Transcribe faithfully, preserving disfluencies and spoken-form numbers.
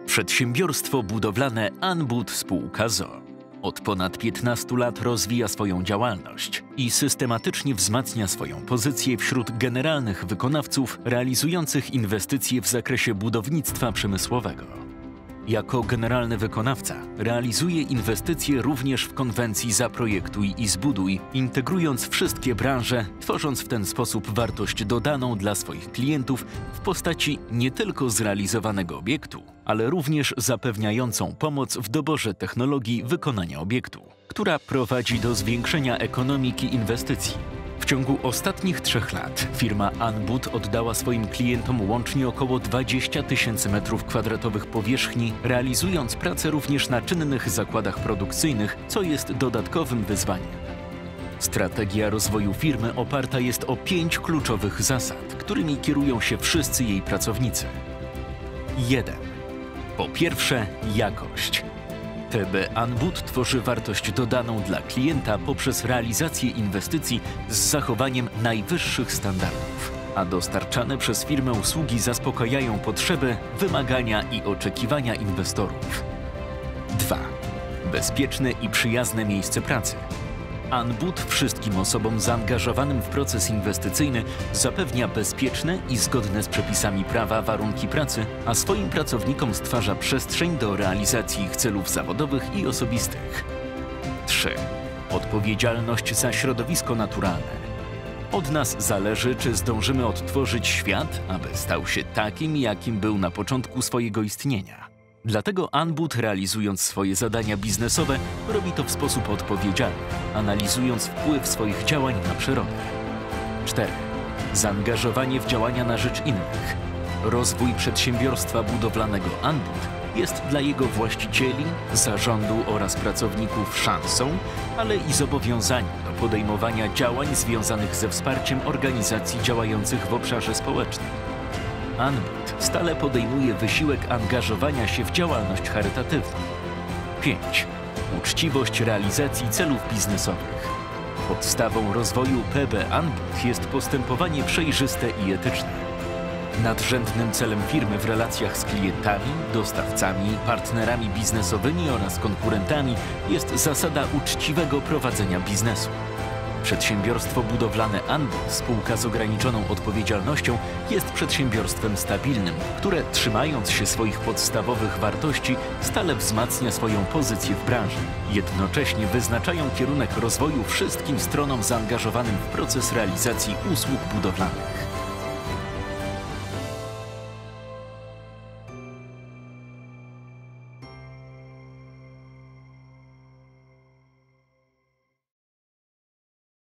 Przedsiębiorstwo budowlane Anbud spółka z o o. Od ponad piętnastu lat rozwija swoją działalność i systematycznie wzmacnia swoją pozycję wśród generalnych wykonawców realizujących inwestycje w zakresie budownictwa przemysłowego. Jako generalny wykonawca realizuje inwestycje również w konwencji Zaprojektuj i zbuduj, integrując wszystkie branże, tworząc w ten sposób wartość dodaną dla swoich klientów w postaci nie tylko zrealizowanego obiektu, ale również zapewniającą pomoc w doborze technologii wykonania obiektu, która prowadzi do zwiększenia ekonomiki inwestycji. W ciągu ostatnich trzech lat firma Anbud oddała swoim klientom łącznie około dwadzieścia tysięcy metrów kwadratowych powierzchni, realizując pracę również na czynnych zakładach produkcyjnych, co jest dodatkowym wyzwaniem. Strategia rozwoju firmy oparta jest o pięć kluczowych zasad, którymi kierują się wszyscy jej pracownicy. jeden. Po pierwsze, jakość. P B Anbud tworzy wartość dodaną dla klienta poprzez realizację inwestycji z zachowaniem najwyższych standardów, a dostarczane przez firmę usługi zaspokajają potrzeby, wymagania i oczekiwania inwestorów. dwa. Bezpieczne i przyjazne miejsce pracy. Anbud wszystkim osobom zaangażowanym w proces inwestycyjny zapewnia bezpieczne i zgodne z przepisami prawa warunki pracy, a swoim pracownikom stwarza przestrzeń do realizacji ich celów zawodowych i osobistych. trzy. Odpowiedzialność za środowisko naturalne. Od nas zależy, czy zdążymy odtworzyć świat, aby stał się takim, jakim był na początku swojego istnienia. Dlatego Anbud, realizując swoje zadania biznesowe, robi to w sposób odpowiedzialny, analizując wpływ swoich działań na przyrodę. cztery. Zaangażowanie w działania na rzecz innych. Rozwój przedsiębiorstwa budowlanego Anbud jest dla jego właścicieli, zarządu oraz pracowników szansą, ale i zobowiązaniem do podejmowania działań związanych ze wsparciem organizacji działających w obszarze społecznym. Anbud stale podejmuje wysiłek angażowania się w działalność charytatywną. pięć. Uczciwość realizacji celów biznesowych. Podstawą rozwoju P B Anbud jest postępowanie przejrzyste i etyczne. Nadrzędnym celem firmy w relacjach z klientami, dostawcami, partnerami biznesowymi oraz konkurentami jest zasada uczciwego prowadzenia biznesu. Przedsiębiorstwo budowlane Anbud, spółka z ograniczoną odpowiedzialnością, jest przedsiębiorstwem stabilnym, które, trzymając się swoich podstawowych wartości, stale wzmacnia swoją pozycję w branży. Jednocześnie wyznaczają kierunek rozwoju wszystkim stronom zaangażowanym w proces realizacji usług budowlanych.